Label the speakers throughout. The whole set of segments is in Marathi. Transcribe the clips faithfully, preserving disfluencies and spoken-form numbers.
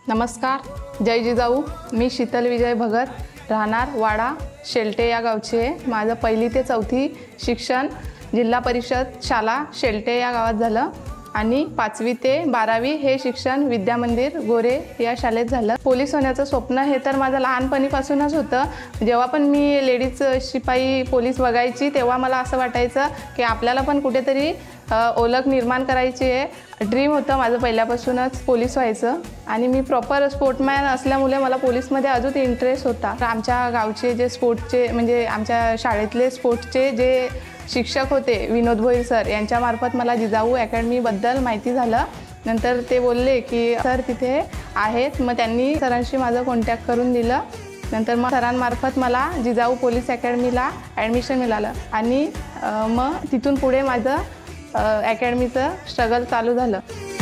Speaker 1: नमस्कार, जय जिजाऊ। मी शीतल विजय भगत, राहणार वाडा शेलटे या गावची आहे। माझं पहिली ते चौथी शिक्षण जिल्हा परिषद शाळा शेलटे या गावात झालं आणि पाचवी ते बारावी हे शिक्षण विद्या मंदिर गोरे या शाळेत झालं। पोलीस होण्याचं स्वप्न हे तर माझं लहानपणीपासूनच होतं। जेव्हा पण मी लेडीज शिपाई पोलीस बघायची तेव्हा मला असं वाटायचं की आपल्याला पण कुठेतरी ओळख निर्माण करायची आहे। ड्रीम होतं माझं पहिल्यापासूनच पोलीस व्हायचं आणि मी प्रॉपर स्पोर्टमॅन असल्यामुळे मला पोलीसमध्ये अजून इंटरेस्ट होता। आमच्या गावचे जे स्पोर्टचे म्हणजे आमच्या शाळेतले स्पोर्ट्सचे जे शिक्षक होते विनोद भोईर सर यांच्यामार्फत मला जिजाऊ अकॅडमीबद्दल माहिती झालं। नंतर ते बोलले की सर तिथे आहेत, मग त्यांनी सरांशी माझं कॉन्टॅक्ट करून दिलं। नंतर मग सरांमार्फत मला जिजाऊ पोलीस अकॅडमीला ॲडमिशन मिळालं आणि मग तिथून पुढे माझं अकॅडमीचं स्ट्रगल चालू झालं।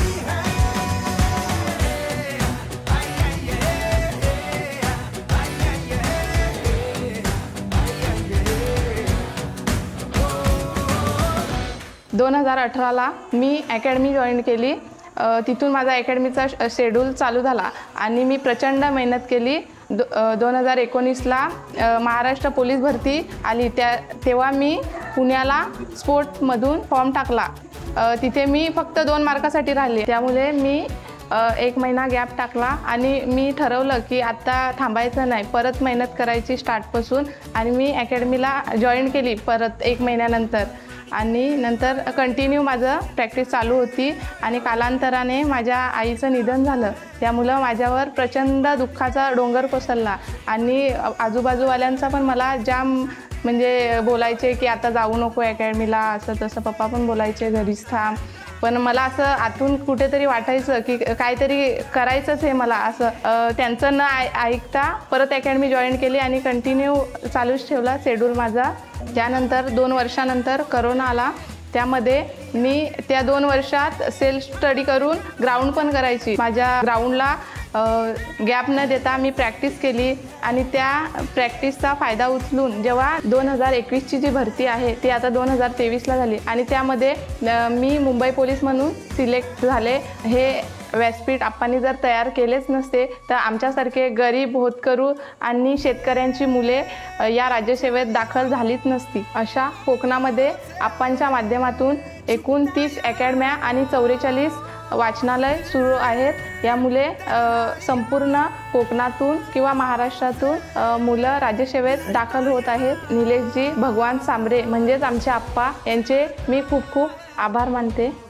Speaker 1: दोन हजार अठराला मी अकॅडमी जॉईन केली। तिथून माझा अकॅडमीचा शेड्यूल चालू झाला आणि मी प्रचंड मेहनत केली। दो दोन हजार एकोणीसला महाराष्ट्र पोलीस भरती आली, त्या तेव्हा मी पुण्याला स्पोर्टमधून फॉर्म टाकला। तिथे मी फक्त दोन मार्कासाठी राहिले, त्यामुळे मी एक महिना गॅप टाकला आणि मी ठरवलं की आता थांबायचं नाही, परत मेहनत करायची स्टार्टपासून। आणि मी अकॅडमीला जॉईन केली परत एक महिन्यानंतर आणि नंतर कंटिन्यू माझं प्रॅक्टिस चालू होती। आणि कालांतराने माझ्या आईचं निधन झालं, त्यामुळं माझ्यावर प्रचंड दुःखाचा डोंगर कोसळला आणि आजूबाजूवाल्यांचा पण मला जाम म्हणजे बोलायचे की आता जाऊ नको अकॅडमीला, असं तसं पप्पा पण बोलायचे घरीच थांब। पण मला असं आतून कुठेतरी वाटायचं की काहीतरी करायचंच आहे मला असं। त्यांचं न ऐकता परत अकॅडमी जॉईन केली आणि कंटिन्यू चालूच ठेवला शेड्यूल माझा। त्यानंतर दोन वर्षानंतर करोना आला, त्यामध्ये मी त्या दोन वर्षात सेल्फ स्टडी करून ग्राउंड पण करायची। माझ्या ग्राउंडला गॅप न देता मी प्रॅक्टिस केली आणि त्या प्रॅक्टिसचा फायदा उचलून जेव्हा दोन हजार एकवीसची जी भरती आहे ती आता दोन हजार तेवीसला झाली आणि त्यामध्ये मी मुंबई पोलीस म्हणून सिलेक्ट झाले। हे व्यासपीठ आप्पांनी जर तयार केलेच नसते तर आमच्यासारखे गरीब होतकरू आणि शेतकऱ्यांची मुले या राज्यसेवेत दाखल झालीच नसती। अशा कोकणामध्ये आप्पांच्या माध्यमातून एकूण तीस अकॅडम्या आणि चौवेचाळीस वाचनालय सुरू आहेत। यामुळे संपूर्ण कोकणातून किंवा महाराष्ट्रातून मुलं राज्यसेवेत दाखल होत आहेत। निलेशजी भगवान सांबरे म्हणजेच आमचे आप्पा यांचे मी खूप खूप आभार मानते।